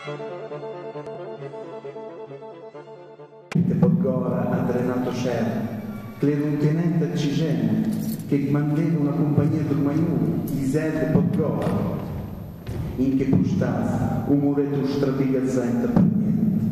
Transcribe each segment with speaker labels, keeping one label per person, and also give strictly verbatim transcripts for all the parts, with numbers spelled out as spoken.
Speaker 1: Podgora ha drenato Scerra, che era un tenente a Cigene, che mandava una compagnia del Maiù, Iselle Podgora, in che pustasse un muretto stratigazzente per niente.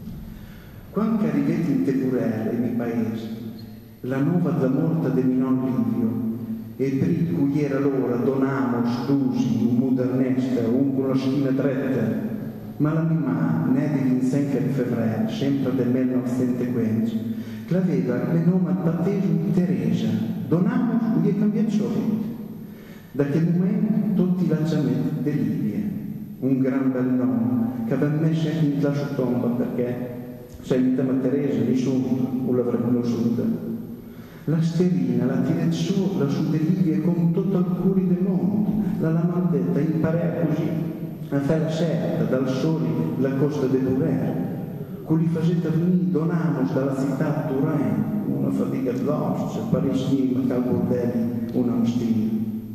Speaker 1: Quando arrivati in Tepurere, in mio paese, la nuova da morte di Minon Livio, e per cui era l'ora donamo stusi, un modernesta, un con la schiena dretta, ma la mia mamma, nata il cinque di febbraio, sempre del millenovecentoquindici, che aveva il nome batteso di Teresa, donamos cui è cambiato subito. Da quel momento tutti i lanciamenti di Livia, un gran bel nome, che aveva messo in la sua tomba perché se mi chiama Teresa, nessuno non l'avrebbe conosciuta. La sterina la tira su, la su di Livia con tutto il cuore del mondo, la lamandetta imparò così, a fare la certa dal sole la costa del Burere, con li facete venire donamos dalla città Turin, una fatica d'osso, Parigi, ma cal bordelli, una mostina.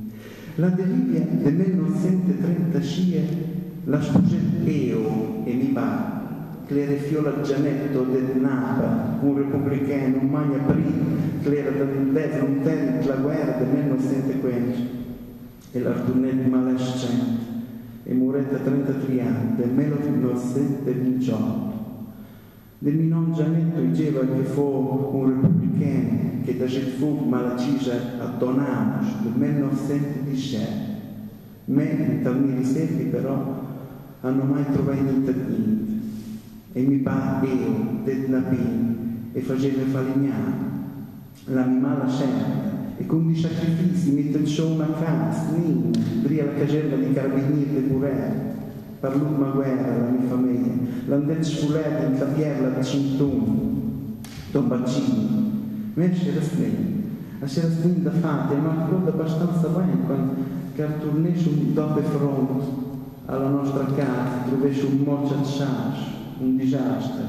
Speaker 1: La de Livia del millenovecentotrentacinque la sposetta Eo e mi va, che era fiola Gianetto del Napa, un repubblicano, un magna prima, che era del lontano la guerra del millenovecentoquindici, e l'Artunetto malescente, e moretta a trentatré anni, del millenovecentodiciotto. Del Minon Gianetto diceva che fu un repubblicano che da gente fu malacisa a Donamos, del millenovecentodiciassette. Me, in taluni riservi però, hanno mai trovato niente niente. E mi pa io, del Napin, e faceva falegnare, la mia mala scelta, e con i sacrifici mette su una casa, lì, bria la casella di carabinieri di Burere, per l'ultima guerra, la mia famiglia, l'andette sculetta in capierla di Cintun, Don Bacino, me c'era spento, c'era spento da fate, ma ricordo abbastanza bene quando tornai su dopo fronte alla nostra casa, trovai un morcio di sasso, un disastro.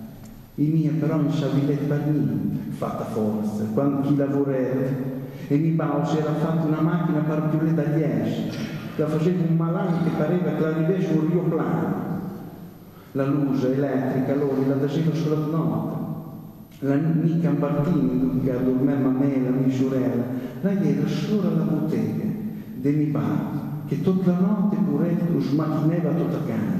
Speaker 1: I miei però non sapevano per niente, fatta forza, quando chi lavorava, e mi pao si era fatto una macchina per più da dieci, che faceva un malan che pareva che arrivasse un rio plano. La luce elettrica, loro la faceva sulla notte. La mica Ambartini, che dormiva a me, la mia sorella, lei era solo alla bottega, de mi pao, che tutta la notte pure lo smacchinava tutta casa.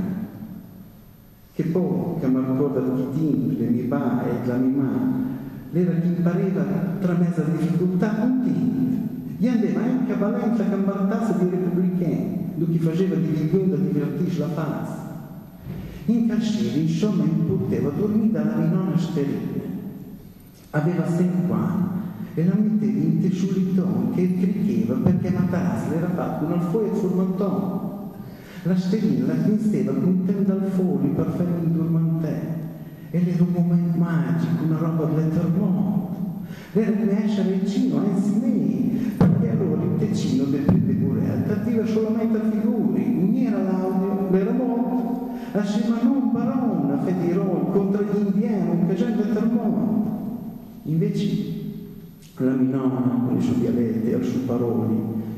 Speaker 1: Che poi, che mi ricorda di tempi, le mie pa e la mia mamma, l'era che impareva tra mezza difficoltà contenta. Gli andava anche a Valenza che imbartasse di repubblicani, dove chi faceva di vigonda divertirsi la faccia. In casciere, insomma, non poteva dormire dalla mia nonna sterina. Aveva cinque anni e la metteva in tessulitone che cricheva perché Matarazzo l'era fatto un alfoio e formattone. La sterina la pinseva con un tendo al foglio per fare un dormantè. Ed era un momento magico, una roba dell'eterno. Era come essere vicino a insieme, perché allora il teccino del prete Burel attiva solamente a figuri, non era l'audio, l'era morto. Assieme a non parona, fedirò contro gli indiani, che gente termondo. Invece la mia nonna, con i suoi dialetti e le sue parole,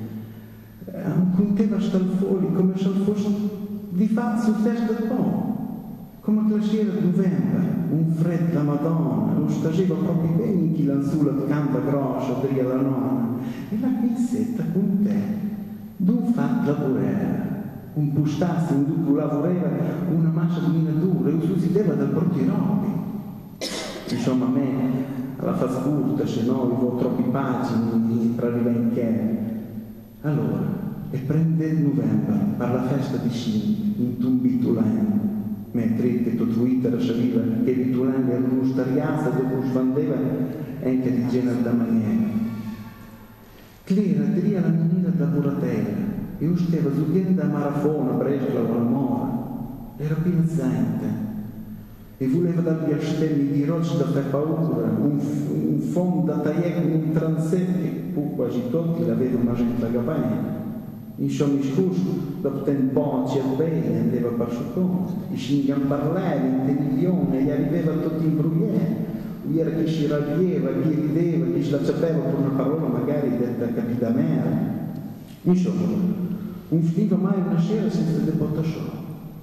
Speaker 1: conteva stalfoli come se fosse di fatto sul testo del po', come che la sera di novembre, un freddo da Madonna, non stageva proprio bene in chi lanzula di canta grossa, dria la nonna, e la pizzetta con te, d'un fatto lavorare, un bustasso in cui lavorava una massa di minatura, e si deva dal portirobi. Insomma, a me, alla fa scurta, se no avevo troppi pagini per arrivare in chiesa. Allora, e prende il novembre per la festa di Sint in Tumbitulan, mentre che tutto Twitter sapeva che Bitulan era uno stariazzo dove svandeva anche di genere da maniera. Clera diria la menina da Buratella e ustiva zucchero da Marafona, Brescia o la Mora, era pinzante e voleva dargli a stemmi di roccia da per paura, un, un fondo da tagliare con un transetto, poi quasi tutti l'avevano una gente capagna. Insomma, scuso, dopo tempo ci bene, andava per suo conto, i singhian parlavi, in milione, gli arrivava tutto in brugliere, gli era chi si raglieva, chi rideva, chi si la sapeva per una parola magari detta capitamente. Insomma, non finiva mai una sera senza deportazione.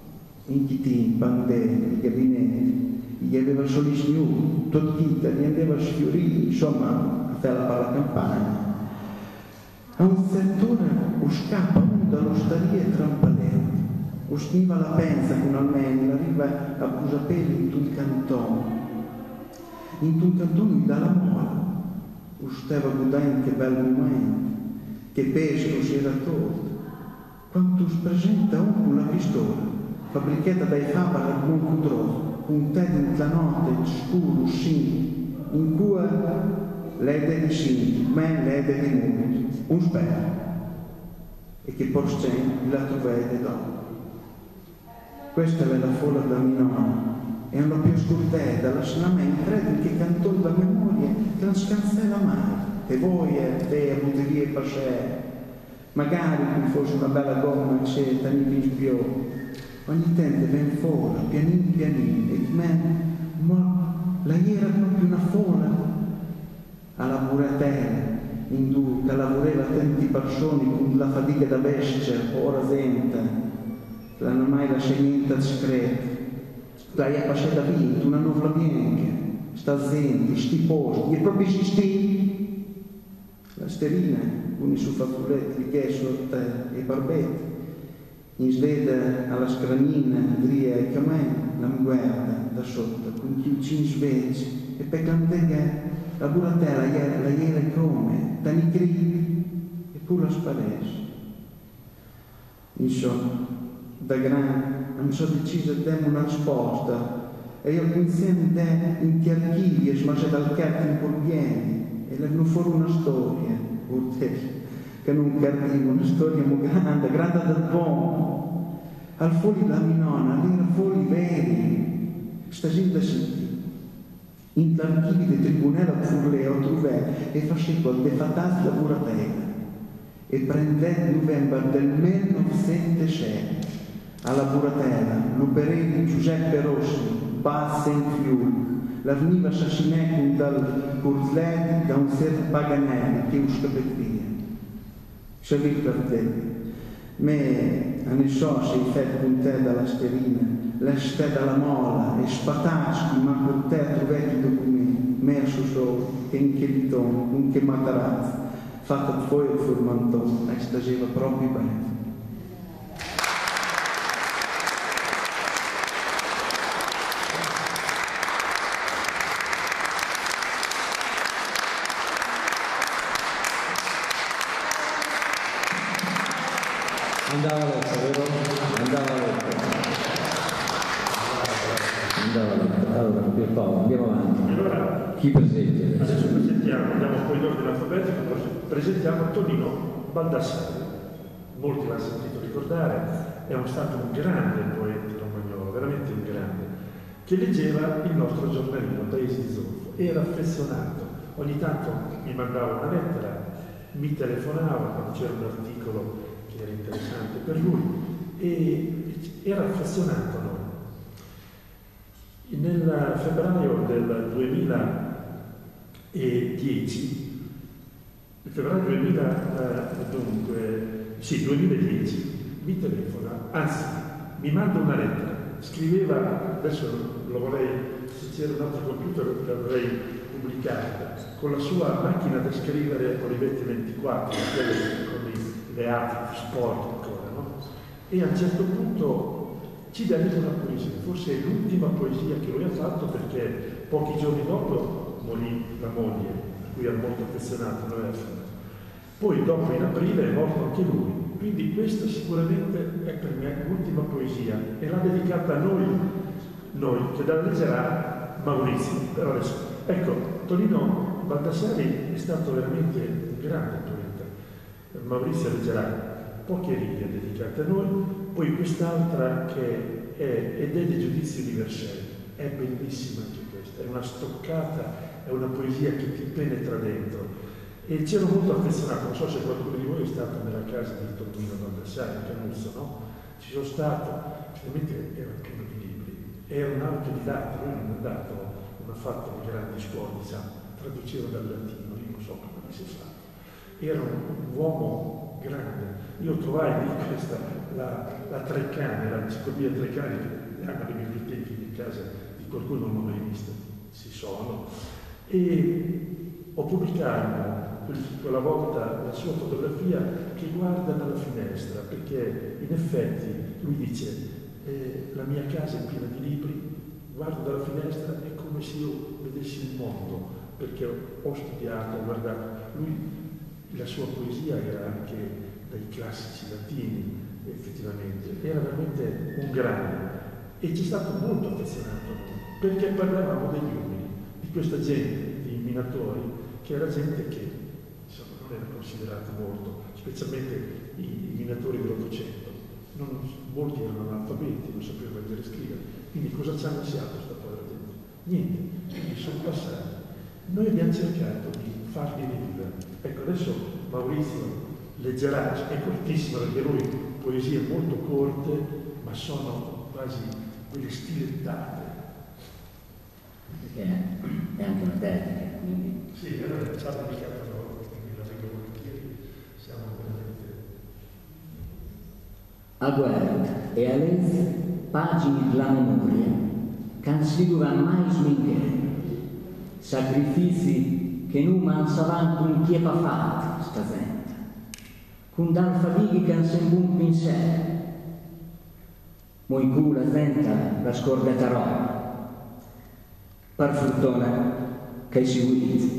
Speaker 1: in chi ti pandè, i gabinetti, gli aveva soli snu, tutto chita, gli andava a sfiorire, insomma, a fare la campagna. A un certo ora scappa uno dall'osteria e trampaletta, usciva la pensa con almeno, arriva a Pusapelli in un cantone. In un cantone dalla mola, usceva godendo che bel momento, che pesco si era tutto. Quando si presenta uno con la pistola, fabbrichetta dai Faber al buon cudroso, un tè di la notte, scuro, scinti, in cui l'ede di scinti, ma l'ede di muti, un spero, e che por scena la trovate dopo. Questa è la folla da Minona, e non più scurtetta, lascia me in credo che cantò la memoria, che non scansella mai, e voi e te, a buterie e pasce, magari qui fosse una bella gomma, accetta, mi più. Ogni tempo ven fuori, pianin pianin, e me, ma la era proprio una folla, alla buratella, in due, che lavorava tanti persone con la fatica da bestia, ora senta, l'hanno mai lasciata niente discreto, dai a passare da vinto, una nuvola bianca, sta zenti, sti posti, e proprio si sti, la sterina, con i suoi fazzoletti, che sotto e barbetti, in sveda alla scranina, dria e camè, la guarda da sotto, con chiucini sveggi, e per cantare la buratella, la iera come, da nicri, e pure la sparese. Insomma, da grande, mi sono deciso a dare una risposta, e io insieme a te in ti archivi e smasce dal carto in porbieni, e non fuori una storia, urte, che non cardivo, una storia molto grande, grande del buono. Al fuori della minona, all'era fuori veri, sta gente sentì. In l'archivio del tribunale a Furleo trovè e faceva il defattato da buratella, e prendette novembre del millenovecentosettanta alla buratella l'operelli Giuseppe Rossi, bassa in Friuli, la veniva assassinata dal Curzledi da un certo Paganelli che uscì via. Savete per te, me a ne so se hai fatto con te dalla sterina, la ste dalla mola e spatacchi, ma con te trovate i documenti, messo solo, che in che litone, con che matarazzo, fatta poi il formantone, e staseva proprio bene.
Speaker 2: Andava letta, vero? Andava letta. Andava letta. Allora, Pierpaolo, andiamo avanti.
Speaker 3: Allora,
Speaker 2: chi presente?
Speaker 3: Adesso presentiamo, andiamo poi in ordine alfabetico, presentiamo Tonino Baldassarri. Molti l'hanno sentito ricordare, è stato un grande poeta romagnolo, veramente un grande, che leggeva il nostro giornalino, Paesi di Zolfo. Era affezionato, ogni tanto mi mandava una lettera, mi telefonava quando c'era un articolo che era interessante per lui, e era affezionato a noi. Nel febbraio del duemiladieci, nel febbraio duemila, dunque, sì, duemiladieci, mi telefona, anzi, mi manda una lettera, scriveva, adesso lo vorrei, se c'era un altro computer l'avrei pubblicata, con la sua macchina da scrivere Olivetti ventiquattro, con le arti sport ancora, no? E a un certo punto ci dedica una poesia, forse è l'ultima poesia che lui ha fatto, perché pochi giorni dopo morì la moglie, a cui era molto affezionato, non aveva fatto. Poi dopo in aprile è morto anche lui, quindi questa sicuramente è per me l'ultima poesia e l'ha dedicata a noi, noi che la leggerà Maurizio. Però adesso, ecco, Tonino Baldassarri è stato veramente un grande poeta. Maurizio leggerà poche righe dedicate a noi, poi quest'altra che è ed è di Giudizio Universale, è bellissima anche questa, è una stoccata, è una poesia che ti penetra dentro, e c'ero molto affezionato, non so se qualcuno di voi è stato nella casa di Tonino Baldassarri, Canuzzo, no? Ci sono stato, ovviamente era pieno di libri, era un autodidatta, lui non è andato, non ha fatto le grandi scuole, diciamo, traduceva dal latino, io non so come si fa, era un, un uomo grande. Io trovai lì questa, la, la Treccani, l'enciclopedia Treccani, che hanno le biblioteche in casa di qualcuno non l'ho mai vista, si sono, e ho pubblicato quella volta la sua fotografia che guarda dalla finestra, perché in effetti lui dice eh, la mia casa è piena di libri, guardo dalla finestra, è come se io vedessi il mondo, perché ho studiato, guardato, lui, la sua poesia era anche dai classici latini, effettivamente, era veramente un grande, e ci è stato molto affezionato a noi, perché parlavamo degli uomini, di questa gente, di minatori, che era gente che insomma, non era considerata molto, specialmente i, i minatori dell'Ottocento. Non, molti erano analfabeti, non sapevano leggere e scrivere, quindi cosa ci hanno lasciato questa povera gente? Niente, quindi sono passati. Noi abbiamo cercato di farli rivivere. Ecco, adesso Maurizio leggerà, è cortissimo perché lui poesie molto corte, ma sono quasi quelle stilettate.
Speaker 2: Perché è anche una tecnica, quindi.
Speaker 3: Sì, allora facciamo mica però, quindi la vengo volentieri, siamo veramente.
Speaker 2: A guerra e a legge pagine della memoria che non si dovranno mai smincare, sacrifici che non mansavano con chi è fatto sta gente, con dal fatiche che non sembra un pensiero, ma in cui la gente la scordaterò, per fortuna che si vuole.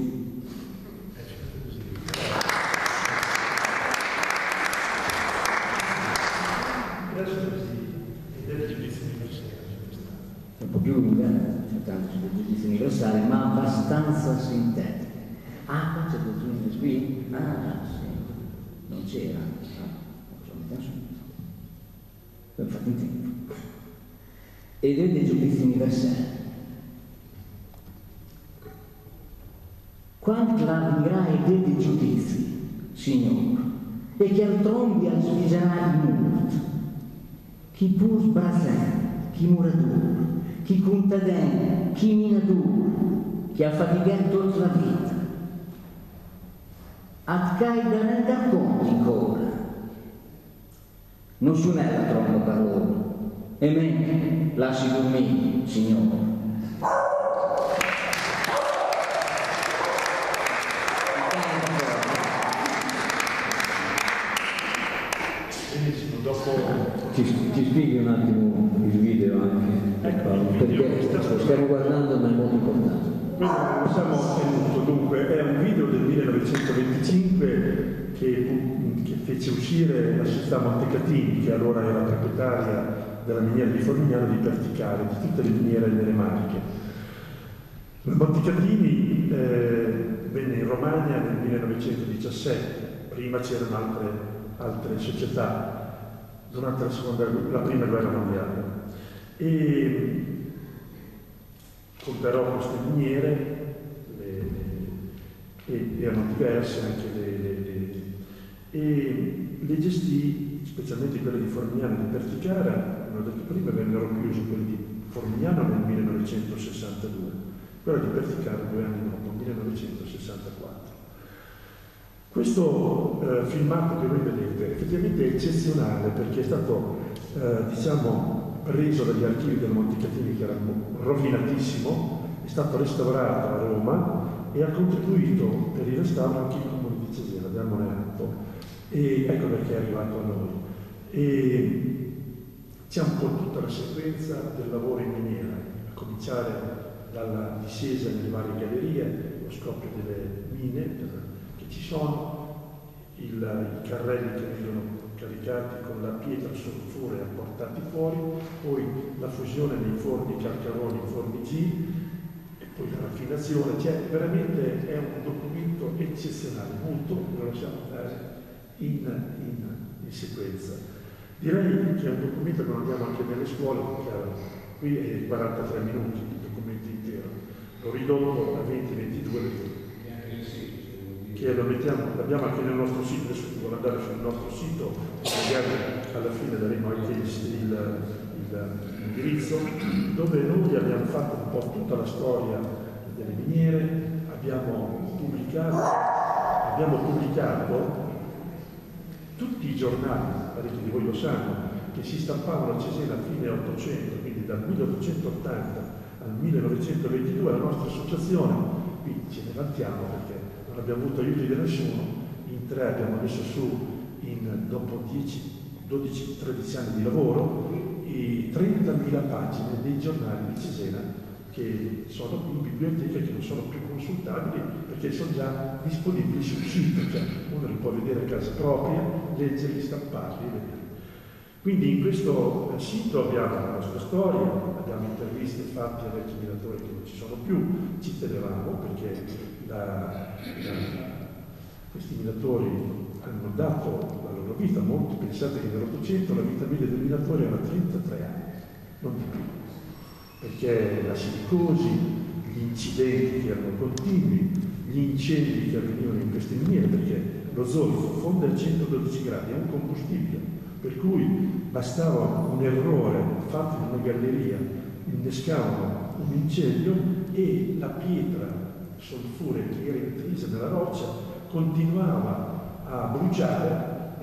Speaker 2: Un po' più lunga, soltanto sul giudizio universale, ma abbastanza sintetica. Ah, qua c'è il giudizio qui? Ah, sì, non c'era. Ah, non so, l'ho fatto in tempo. Ed è del giudizio universale. Quanto la mirai dei giudizi, Signore, e che al trombi al sviserà il morto, chi pur sbrasè, chi murador, chi contadè, chi minador, chi ha faticato tutta la vita. A cai da rendere conti ora. Non suonella troppo parole, e me lasci dormire, Signore. Ci, ci spieghi un attimo il video anche, ecco, perché stiamo guardando ma è molto importante.
Speaker 3: Questo lo siamo tenuto, dunque è un video del millenovecentoventicinque che, che fece uscire la società Montecatini, che allora era proprietaria della miniera di Formignano di Perticale, di tutte le miniere nelle Marche. Montecatini eh, venne in Romagna nel millenovecentodiciassette, prima c'erano altre, altre società durante la, seconda, la prima guerra mondiale, e comprò queste miniere, le, le, e erano diverse anche le, le, le, e le gestì, specialmente quelle di Formignano e di Perticara. Come ho detto prima, vennero chiuse quelle di Formignano nel millenovecentosessantadue, quella di Perticara due anni dopo, nel millenovecentosessantaquattro. Questo eh, filmato che voi vedete effettivamente è eccezionale, perché è stato eh, diciamo preso dagli archivi del Montecatini, che era rovinatissimo, è stato restaurato a Roma e ha contribuito per il restauro anche il comune di Cesena, di Almonerato, e ecco perché è arrivato a noi. E c'è un po' tutta la sequenza del lavoro in miniera, a cominciare dalla discesa nelle varie gallerie, lo scoppio delle mine, ci sono il, i carrelli che vengono caricati con la pietra sulfure e portati fuori, poi la fusione dei forni Calcaroni e forni G, e poi la raffinazione. Cioè, veramente è un documento eccezionale, molto, lo lasciamo andare in, in, in sequenza. Direi che è un documento che non abbiamo anche nelle scuole, perché qui è quarantatré minuti il documento intero, l'ho ridotto a venti ventidue minuti. Che lo mettiamo, l'abbiamo anche nel nostro sito, adesso chi vuole andare sul nostro sito e magari alla fine daremo anche l'indirizzo, dove noi abbiamo fatto un po' tutta la storia delle miniere, abbiamo pubblicato, abbiamo pubblicato tutti i giornali, parecchi di voi lo sanno, che si stampavano a Cesena a fine Ottocento, quindi dal milleottocentottanta al millenovecentoventidue, la nostra associazione, qui ce ne vantiamo perché non abbiamo avuto aiuti di nessuno, in tre abbiamo messo su, in, dopo dieci, dodici, tredici anni di lavoro, i trentamila pagine dei giornali di Cesena che sono in biblioteca, che non sono più consultabili perché sono già disponibili sul sito, cioè uno li può vedere a casa propria, leggerli, stamparli e vederli. Quindi in questo sito abbiamo la nostra storia, abbiamo interviste fatte a vecchi minatori che non ci sono più, ci tenevamo perché la, la, questi minatori hanno dato la loro vita, molti pensate che nell'Ottocento la vita media del minatore era trentatré anni, non di più, perché la silicosi, gli incidenti che erano continui, gli incendi che avvenivano in queste miniere, perché lo zolfo fonde a centododici gradi, è un combustibile, per cui bastava un errore fatto in una galleria, innescavano un incendio e la pietra solfure che era intrisa nella roccia continuava a bruciare,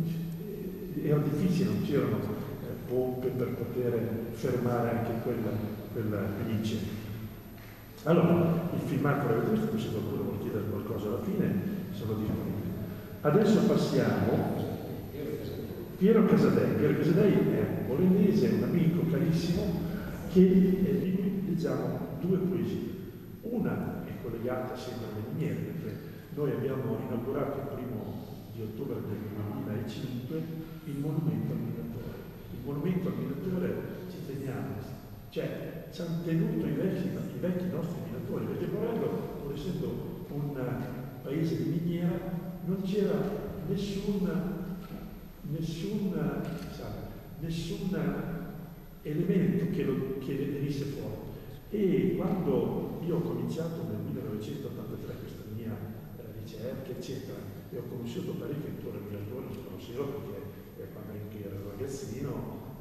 Speaker 3: e era difficile, non c'erano pompe per poter fermare anche quella, quella, quegli incendi. Allora, il filmato l'avete visto, se qualcuno vuole chiedere qualcosa alla fine, sono disponibili. Adesso passiamo. Piero Casadei. Piero Casadei è un bolognese, un amico carissimo, che eh, di cui leggiamo due poesie. Una è collegata sempre alle miniere, perché noi abbiamo inaugurato il primo di ottobre del duemilacinque il monumento al minatore. Il monumento al minatore ci teniamo, cioè ci hanno tenuto i vecchi, i vecchi nostri minatori, perché Borello, pur essendo un paese di miniera, non c'era nessun nessun, nessun elemento che, lo, che venisse fuori. E quando io ho cominciato nel millenovecentottantatré questa mia eh, ricerca, eccetera, e ho conosciuto parecchi attori e minatori, lo conoscevo perché eh, quando ero ragazzino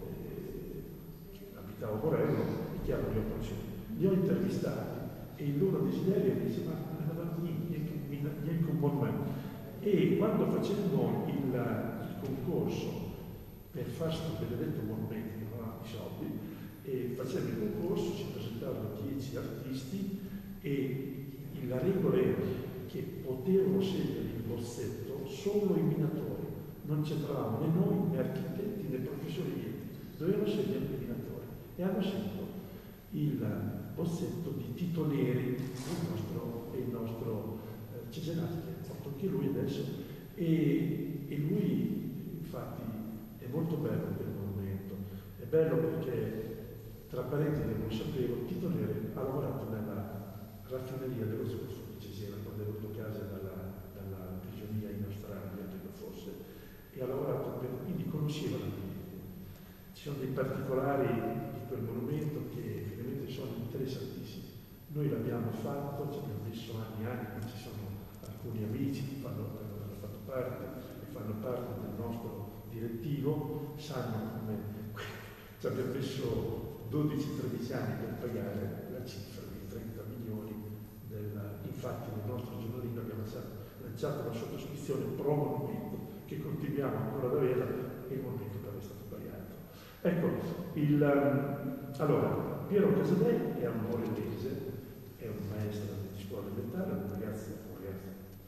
Speaker 3: eh, abitavo a Borello, è chiaro, li ho conosciuti. Li ho intervistati e il loro desiderio mi diceva: ma niente un monumento. E quando facemmo il concorso per fare questo benedetto monumento, che non avevamo i soldi, e facendo il concorso si presentavano dieci artisti e la regola era che potevano scegliere il bozzetto solo i minatori, non c'entravamo né noi né architetti né professionisti, dovevano scegliere i minatori e hanno scelto il bozzetto di Tito Neri, il nostro, il nostro eh, cesenati, che ha fatto anche lui adesso, e, e lui infatti è molto bello quel monumento, è bello perché, tra parentesi non sapevo, Tito Neri ha lavorato nella raffineria dello zolfo di Cesena quando è venuto a casa dalla, dalla prigionia in Australia, credo fosse, e ha lavorato per, quindi conosceva la miniera. Ci sono dei particolari di quel monumento che veramente sono interessantissimi. Noi l'abbiamo fatto, ci abbiamo messo anni e anni, ci sono alcuni amici che fanno, hanno fatto parte, fanno parte del nostro direttivo, sanno come ci abbiamo messo dodici tredici anni per pagare la cifra di trenta milioni. Del, infatti nel nostro giornalino abbiamo lanciato la sottoscrizione pro monumento che continuiamo ancora ad avere e il monumento per è stato pagato. Ecco, il, allora, Piero Casadei è un borellese, è un maestro di scuola elementare, un ragazzo, un ragazzo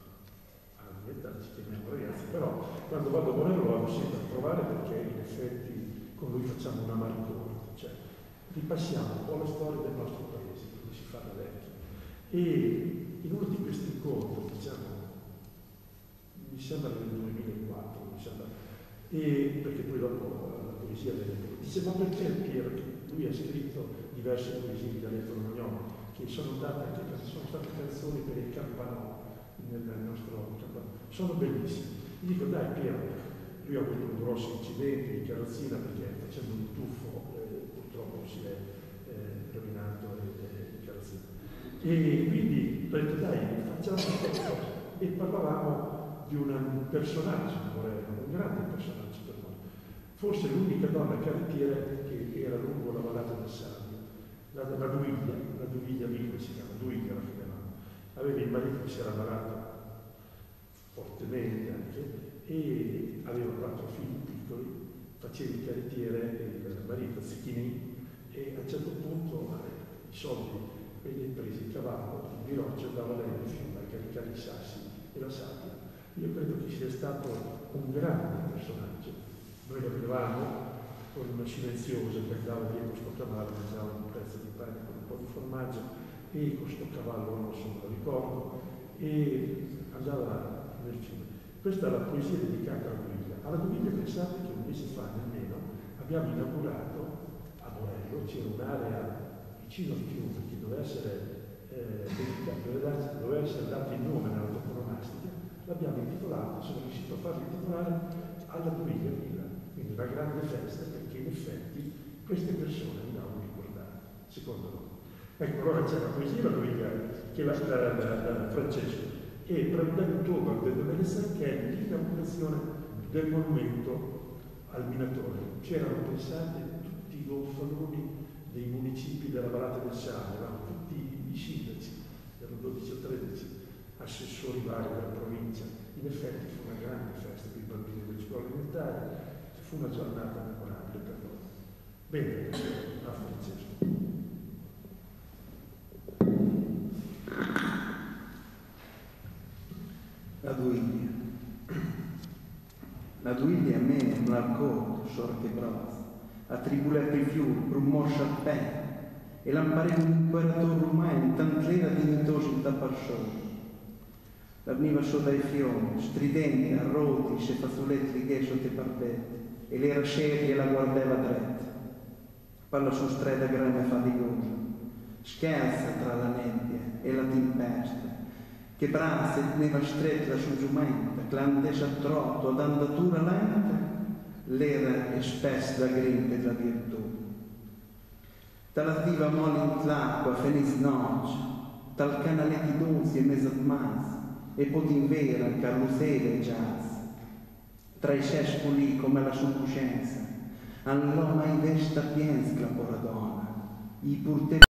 Speaker 3: ci chiamiamo ragazzi, però quando vado a Borello vado sempre a trovare perché in effetti con lui facciamo una marcorta, cioè ripassiamo un po' la storia del nostro paese, come si fa da vecchi. E in uno di questi incontri, diciamo, mi sembra nel duemilaquattro, mi sembra, e perché poi dopo la poesia delle dice: ma perché Piero, che lui ha scritto diverse poesie di dialetto romagnolo, che sono, date anche, sono state canzoni per il campanò nel nostro campanò, sono bellissime. Gli dico: dai Piero, lui ha avuto un grosso incidente di carrozzina perché facendo un tuffo eh, purtroppo si è eh, rovinato il carrozzina. E quindi ho detto: dai, facciamo questa cosa. E parlavamo di un personaggio, un grande personaggio per noi. Forse l'unica donna carrettiera che era lungo la vallata del Savio, la, la Duiglia, la Duiglia Vico si chiama, Duiglia la chiamavamo. Aveva il marito che si era ammalato fortemente anche, e aveva quattro figli piccoli, faceva il carrettiere e il marito Zecchini, e a un certo punto eh, i soldi e li ha presi il cavallo, il biroccio, andava lei nel fiume a caricare i sassi e la sabbia. Io credo che sia stato un grande personaggio. Noi lo avevamo con una silenziosa che andava dietro questo cavallo, mangiava un pezzo di pane con un po' di formaggio e con questo cavallo rosso, non lo ricordo, e andava nel fiume. Questa è la poesia dedicata alla Guiglia. Alla Guiglia, pensate che un mese fa nemmeno abbiamo inaugurato a Morello, c'era un'area vicino al fiume che doveva essere, eh, dedicata, doveva essere dato il nome nella toponomastica, l'abbiamo intitolato, sono riuscito a farlo intitolare alla Guiglia Villa. Quindi una grande festa, perché in effetti queste persone andavano ricordate, secondo noi. Ecco, allora c'è la poesia della Guiglia, che la, la, la, la Francesco, e prendendo ottobre del duemilasei, che è l'inaugurazione del monumento al Minatore. C'erano, pensate, tutti i gonfaloni dei municipi della Vallata del Sale, erano tutti i sindaci, erano dodici o tredici, assessori vari della provincia. In effetti fu una grande festa per i bambini delle scuole elementari, fu una giornata memorabile per noi. Bene, a Francesco.
Speaker 1: La Duiglia. La Duiglia a me è un arco, sorte bros, attribuire per fiur, per un moscio a pè, e l'ampare un imperatore romano, tantl'era dignitoso da parsone. La veniva sotto ai fiori, stridenti, arroti, se fazzoletti righe sotto i parpetti, e l'era seria e la guardava dretta. Parla su strada grande e faticosa, scherza tra la nebbia e la tempesta, che braccia e teneva stretta su giumenta, che l'andesa a trotto ad andatura lenta, l'era è spessa da grinta e da virtù. Talativa molle in l'acqua, feliz noce, tal canaletti dolci e mezzo mas, e potinvera, carrozzere e jazz. Tra i cespoli come la sua coscienza, all'oma in vesta piens la poradona, i purte